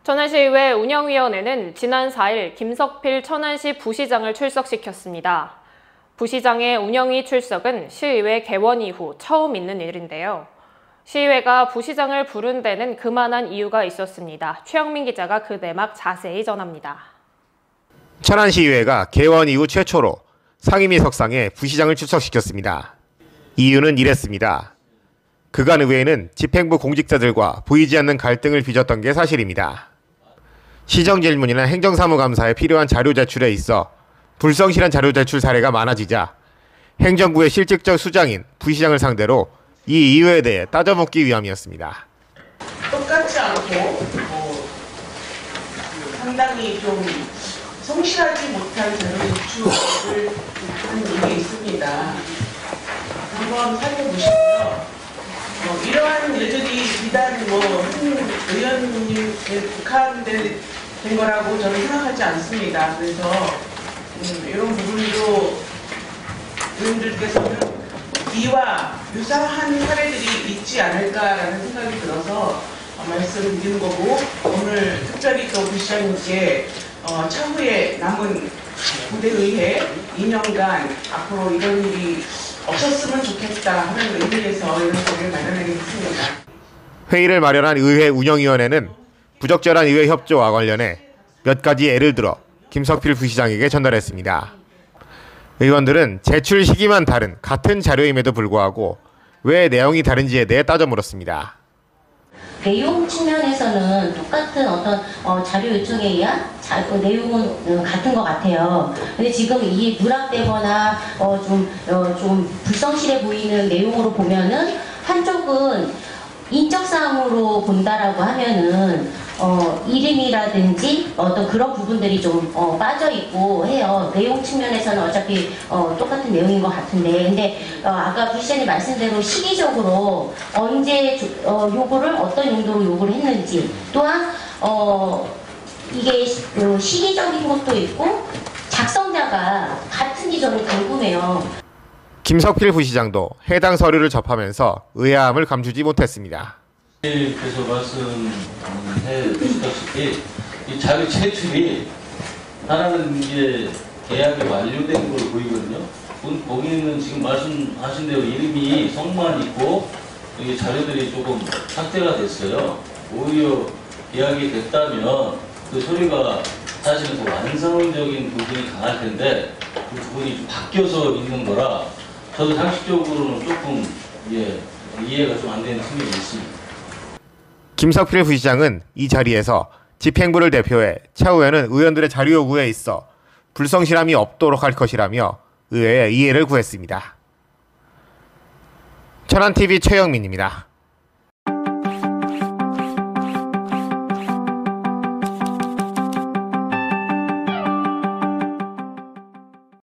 천안시의회 운영위원회는 지난 4일 김석필 천안시 부시장을 출석시켰습니다. 부시장의 운영위 출석은 시의회 개원 이후 처음 있는 일인데요. 시의회가 부시장을 부른 데는 그만한 이유가 있었습니다. 최영민 기자가 그 내막 자세히 전합니다. 천안시의회가 개원 이후 최초로 상임위 석상에 부시장을 출석시켰습니다. 이유는 이랬습니다. 그간 의회는 집행부 공직자들과 보이지 않는 갈등을 빚었던 게 사실입니다. 시정질문이나 행정사무감사에 필요한 자료 제출에 있어 불성실한 자료 제출 사례가 많아지자 행정부의 실질적 수장인 부시장을 상대로 이 이유에 대해 따져묻기 위함이었습니다. 똑같지 않고 상당히 좀 성실하지 못한 자료 제출을 한 일이 있습니다. 한번 살펴보시고요. 이러한 일들이 비단 한 의원님에 국한된 거라고 저는 생각하지 않습니다. 그래서 이런 부분도 의원들께서는 이와 유사한 사례들이 있지 않을까라는 생각이 들어서 말씀드리는 거고, 오늘 특별히 또 부시장님께 차후에 남은 부대의회 2년간 앞으로 이런 일이 없었으면 좋겠다 하는 의미에서 이런 자리를 마련하게 됐습니다. 회의를 마련한 의회 운영위원회는 부적절한 의회 협조와 관련해 몇 가지 예를 들어 김석필 부시장에게 전달했습니다. 의원들은 제출 시기만 다른 같은 자료임에도 불구하고 왜 내용이 다른지에 대해 따져 물었습니다. 내용 측면에서는 똑같은 어떤 자료 요청에 의한 내용은 같은 것 같아요. 근데 지금 이 누락되거나 좀 불성실해 보이는 내용으로 보면은 한쪽은 인적사항으로 본다라고 하면은 이름이라든지 어떤 그런 부분들이 좀 빠져 있고 해요. 내용 측면에서는 어차피 똑같은 내용인 것 같은데, 근데 아까 부시장님 말씀대로 시기적으로 언제 요구를 어떤 용도로 요구를 했는지, 또한 이게 시기적인 것도 있고 작성자가 같은지 저는 궁금해요. 김석필 부시장도 해당 서류를 접하면서 의아함을 감추지 못했습니다. 께서 말씀해 주셨다시피 이 자료 제출이 하나는 이제 계약이 완료된 걸로 보이거든요. 거기는 지금 말씀하신 대로 이름이 성만 있고 이게 자료들이 조금 삭제가 됐어요. 오히려 계약이 됐다면 그 서류가 사실은 더 완성적인 부분이 강할 텐데 그 부분이 좀 바뀌어서 있는 거라 저도 상식적으로는 조금 이해가 좀 안 되는 측면이 있습니다. 김석필 부시장은 이 자리에서 집행부를 대표해 차후에는 의원들의 자료 요구에 있어 불성실함이 없도록 할 것이라며 의회에 이해를 구했습니다. 천안TV 최영민입니다.